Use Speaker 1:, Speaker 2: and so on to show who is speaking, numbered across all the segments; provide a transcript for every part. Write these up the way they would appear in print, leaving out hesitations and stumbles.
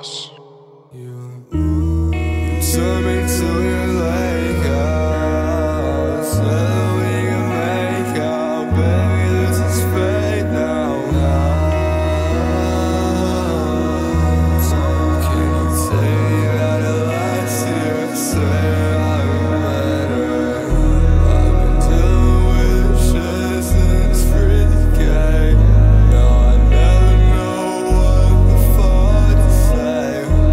Speaker 1: sauce.
Speaker 2: You took me to your lake house, said that we can make out, baby, this is fate now. Can you say that it lasts here, say I've met her? I've been dealing with shit since pre-K. Now I never know what the fuck to say,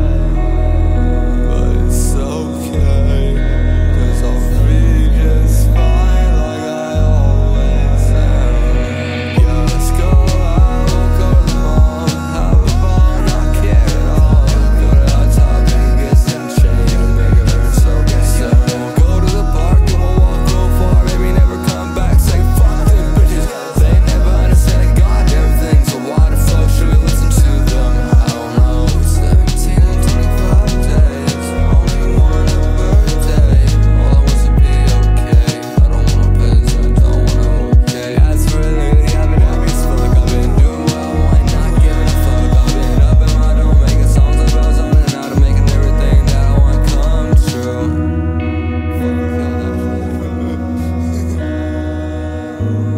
Speaker 2: but it's okay, 'cause I'll be just fine like I always am. Yeah, let's go out, we'll go to the mall, have a ball, not care at all. Go to the top and get some change and make it hurt so bad. We'll go to the park and we'll walk real far, maybe never come back, say fuck them bitches. They never understand a goddamn thing, so why the fuck should we listen to them? I don't know. 17 and 25 days, only one a birthday. All I want is to be okay. I don't want no present, don't want no okay. As for lately, I've been happy as fuck. I've been doing what I want, not giving a fuck. I've been up in my dome, making songs about zoning out and making everything that I want come true. Fuck, feel that shit.